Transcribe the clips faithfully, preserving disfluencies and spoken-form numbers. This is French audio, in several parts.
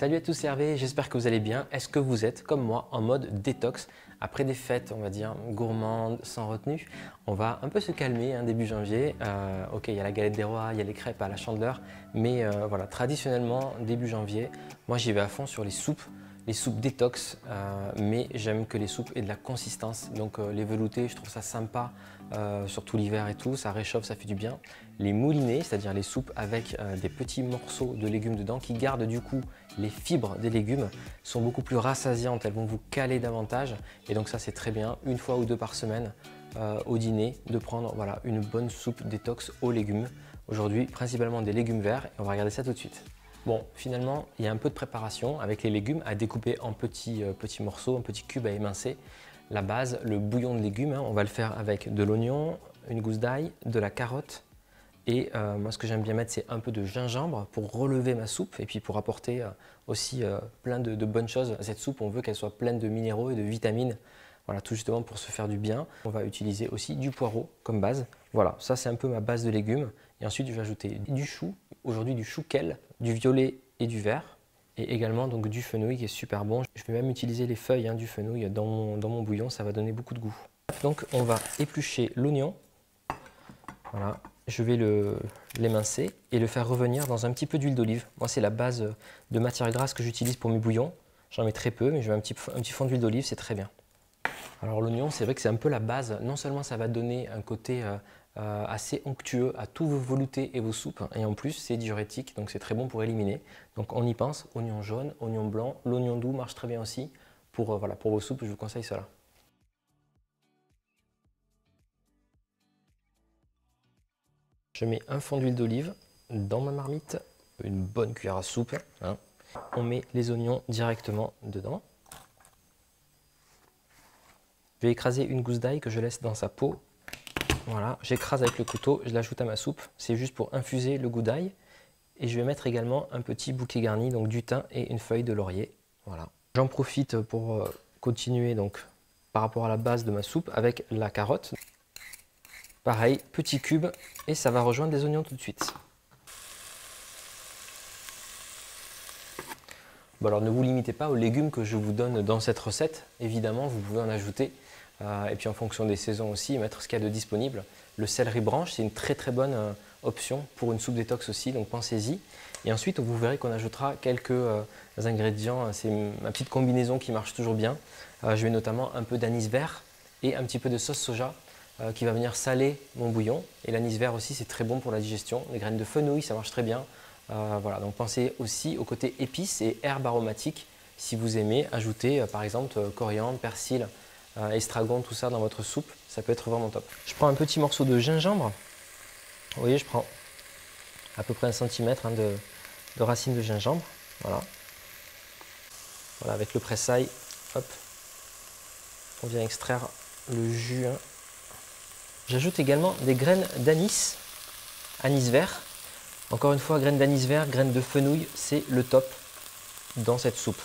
Salut à tous, c'est Hervé, j'espère que vous allez bien. Est-ce que vous êtes, comme moi, en mode détox? Après des fêtes, on va dire, gourmandes, sans retenue, on va un peu se calmer hein, début janvier. Euh, ok, il y a la galette des rois, il y a les crêpes à la chandeleur, mais euh, voilà, traditionnellement, début janvier, moi j'y vais à fond sur les soupes. Les soupes détox, euh, mais j'aime que les soupes aient de la consistance. Donc euh, les veloutés, je trouve ça sympa, euh, surtout l'hiver et tout, ça réchauffe, ça fait du bien. Les moulinés, c'est-à-dire les soupes avec euh, des petits morceaux de légumes dedans qui gardent du coup les fibres des légumes, sont beaucoup plus rassasiantes, elles vont vous caler davantage. Et donc ça c'est très bien, une fois ou deux par semaine euh, au dîner, de prendre voilà, une bonne soupe détox aux légumes. Aujourd'hui, principalement des légumes verts, et on va regarder ça tout de suite. Bon, finalement, il y a un peu de préparation avec les légumes à découper en petits, euh, petits morceaux, en petits cubes à émincer. La base, le bouillon de légumes, hein, on va le faire avec de l'oignon, une gousse d'ail, de la carotte et euh, moi ce que j'aime bien mettre c'est un peu de gingembre pour relever ma soupe et puis pour apporter euh, aussi euh, plein de, de bonnes choses à cette soupe. On veut qu'elle soit pleine de minéraux et de vitamines, voilà, tout justement pour se faire du bien. On va utiliser aussi du poireau comme base. Voilà, ça c'est un peu ma base de légumes. Et ensuite je vais ajouter du chou, aujourd'hui du chou kale, du violet et du vert. Et également donc du fenouil qui est super bon. Je vais même utiliser les feuilles hein, du fenouil dans mon, dans mon bouillon, ça va donner beaucoup de goût. Donc on va éplucher l'oignon. Voilà, je vais l'émincer et le faire revenir dans un petit peu d'huile d'olive. Moi c'est la base de matière grasse que j'utilise pour mes bouillons. J'en mets très peu, mais je mets un petit, un petit fond d'huile d'olive, c'est très bien. Alors l'oignon, c'est vrai que c'est un peu la base. Non seulement ça va donner un côté euh, euh, assez onctueux à tous vos veloutés et vos soupes, et en plus c'est diurétique, donc c'est très bon pour éliminer. Donc on y pense, oignon jaune, oignon blanc, l'oignon doux marche très bien aussi. Pour, euh, voilà, pour vos soupes, je vous conseille cela. Je mets un fond d'huile d'olive dans ma marmite, une bonne cuillère à soupe. Hein. On met les oignons directement dedans. Je vais écraser une gousse d'ail que je laisse dans sa peau. Voilà, j'écrase avec le couteau, je l'ajoute à ma soupe. C'est juste pour infuser le goût d'ail. Et je vais mettre également un petit bouquet garni, donc du thym et une feuille de laurier. Voilà. J'en profite pour continuer donc par rapport à la base de ma soupe avec la carotte. Pareil, petit cube et ça va rejoindre les oignons tout de suite. Bon alors ne vous limitez pas aux légumes que je vous donne dans cette recette. Évidemment, vous pouvez en ajouter. Euh, et puis en fonction des saisons aussi, mettre ce qu'il y a de disponible. Le céleri branche, c'est une très très bonne euh, option pour une soupe détox aussi, donc pensez-y. Et ensuite, vous verrez qu'on ajoutera quelques euh, ingrédients. C'est ma petite combinaison qui marche toujours bien. Euh, je vais notamment un peu d'anis vert et un petit peu de sauce soja euh, qui va venir saler mon bouillon. Et l'anis vert aussi, c'est très bon pour la digestion. Les graines de fenouil, ça marche très bien. Euh, voilà, donc pensez aussi au côté épices et herbes aromatiques. Si vous aimez ajouter euh, par exemple euh, coriandre, persil, Euh, estragon, tout ça dans votre soupe, ça peut être vraiment top. Je prends un petit morceau de gingembre. Vous voyez, je prends à peu près un centimètre hein, de, de racines de gingembre. Voilà. Voilà, avec le pressail, hop, on vient extraire le jus. Hein. J'ajoute également des graines d'anis, anis vert. Encore une fois, graines d'anis vert, graines de fenouil, c'est le top dans cette soupe.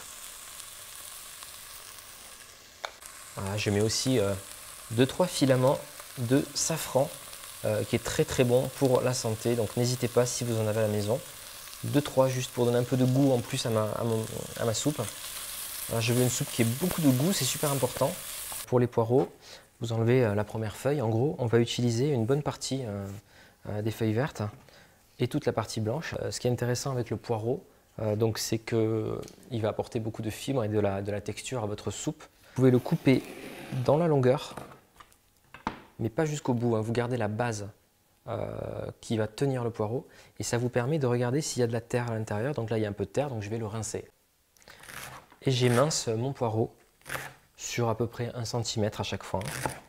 Voilà, je mets aussi deux trois filaments de safran euh, qui est très très bon pour la santé. Donc n'hésitez pas si vous en avez à la maison. deux trois juste pour donner un peu de goût en plus à ma, à mon, à ma soupe. Alors, je veux une soupe qui ait beaucoup de goût, c'est super important. Pour les poireaux, vous enlevez euh, la première feuille. En gros, on va utiliser une bonne partie euh, euh, des feuilles vertes et toute la partie blanche. Euh, ce qui est intéressant avec le poireau, euh, donc, c'est qu'il va apporter beaucoup de fibres et de la, de la texture à votre soupe. Vous pouvez le couper dans la longueur, mais pas jusqu'au bout. Hein. Vous gardez la base euh, qui va tenir le poireau et ça vous permet de regarder s'il y a de la terre à l'intérieur. Donc là, il y a un peu de terre, donc je vais le rincer. Et j'émince mon poireau sur à peu près un centimètre à chaque fois.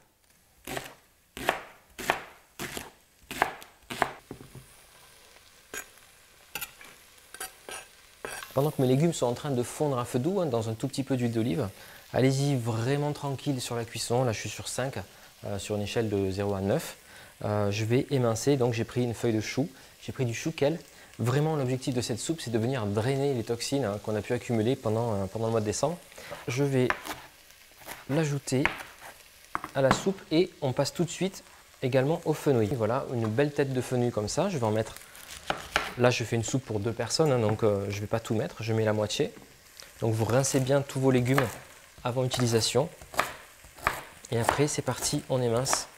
Pendant que mes légumes sont en train de fondre à feu doux hein, dans un tout petit peu d'huile d'olive, allez-y vraiment tranquille sur la cuisson. Là, je suis sur cinq, euh, sur une échelle de zéro à neuf. Euh, je vais émincer, donc j'ai pris une feuille de chou, j'ai pris du chou kale. Vraiment, l'objectif de cette soupe, c'est de venir drainer les toxines hein, qu'on a pu accumuler pendant, euh, pendant le mois de décembre. Je vais l'ajouter à la soupe et on passe tout de suite également au fenouil. Voilà, une belle tête de fenouil comme ça. Je vais en mettre Là, je fais une soupe pour deux personnes, hein, donc euh, je ne vais pas tout mettre, je mets la moitié. Donc vous rincez bien tous vos légumes avant utilisation. Et après, c'est parti, on émince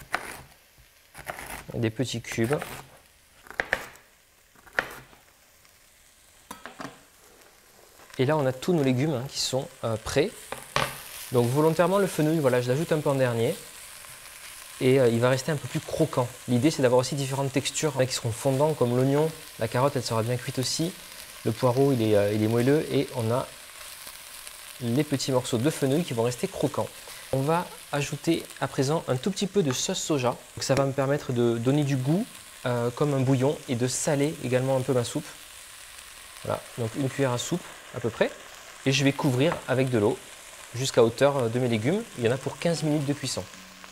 des petits cubes. Et là, on a tous nos légumes hein, qui sont euh, prêts. Donc volontairement, le fenouil, voilà, je l'ajoute un peu en dernier. Et euh, il va rester un peu plus croquant. L'idée, c'est d'avoir aussi différentes textures hein, qui seront fondants, comme l'oignon. La carotte, elle sera bien cuite aussi. Le poireau, il est, euh, il est moelleux. Et on a les petits morceaux de fenouil qui vont rester croquants. On va ajouter à présent un tout petit peu de sauce soja. Donc ça va me permettre de donner du goût euh, comme un bouillon et de saler également un peu ma soupe. Voilà, donc une cuillère à soupe à peu près. Et je vais couvrir avec de l'eau jusqu'à hauteur de mes légumes. Il y en a pour quinze minutes de cuisson.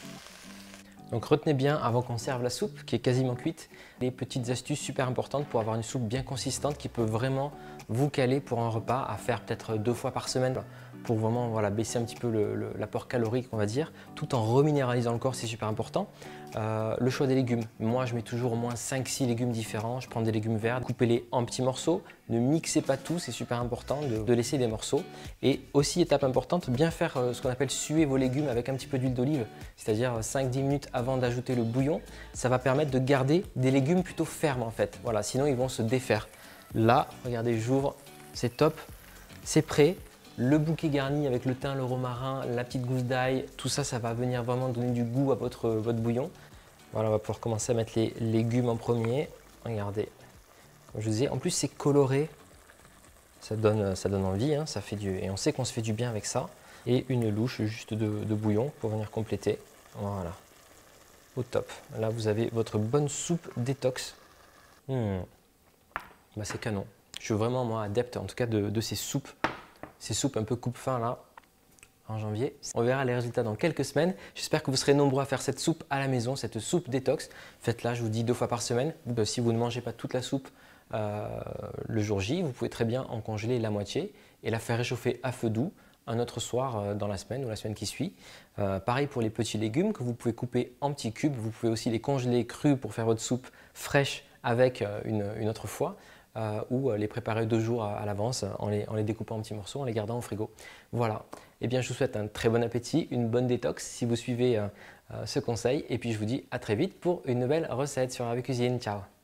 Donc retenez bien avant qu'on serve la soupe qui est quasiment cuite, les petites astuces super importantes pour avoir une soupe bien consistante qui peut vraiment vous caler pour un repas à faire peut-être deux fois par semaine pour vraiment voilà, baisser un petit peu l'apport calorique on va dire, tout en reminéralisant le corps, c'est super important. Euh, le choix des légumes, moi je mets toujours au moins cinq six légumes différents, je prends des légumes verts, coupez-les en petits morceaux, ne mixez pas tout, c'est super important de, de laisser des morceaux. Et aussi étape importante, bien faire euh, ce qu'on appelle suer vos légumes avec un petit peu d'huile d'olive, c'est-à-dire cinq dix minutes avant d'ajouter le bouillon, ça va permettre de garder des légumes plutôt fermes en fait, voilà, sinon ils vont se défaire. Là, regardez, j'ouvre, c'est top, c'est prêt. Le bouquet garni avec le thym, le romarin, la petite gousse d'ail, tout ça, ça va venir vraiment donner du goût à votre, votre bouillon. Voilà, on va pouvoir commencer à mettre les légumes en premier. Regardez, comme je vous disais, en plus c'est coloré, ça donne, ça donne envie, hein, ça fait du, et on sait qu'on se fait du bien avec ça. Et une louche juste de, de bouillon pour venir compléter. Voilà, au top. Là, vous avez votre bonne soupe détox. Mmh. Bah, c'est canon. Je suis vraiment moi adepte en tout cas de, de ces soupes. Ces soupes un peu coupe-faim là, en janvier. On verra les résultats dans quelques semaines. J'espère que vous serez nombreux à faire cette soupe à la maison, cette soupe détox. Faites-la, je vous dis, deux fois par semaine. Si vous ne mangez pas toute la soupe euh, le jour J, vous pouvez très bien en congeler la moitié et la faire réchauffer à feu doux un autre soir euh, dans la semaine ou la semaine qui suit. Euh, pareil pour les petits légumes que vous pouvez couper en petits cubes. Vous pouvez aussi les congeler crus pour faire votre soupe fraîche avec euh, une, une autre fois. Euh, ou les préparer deux jours à, à l'avance en les, en les découpant en petits morceaux, en les gardant au frigo. Voilà, et eh bien je vous souhaite un très bon appétit, une bonne détox si vous suivez euh, euh, ce conseil et puis je vous dis à très vite pour une nouvelle recette sur Ravie Cuisine. Ciao.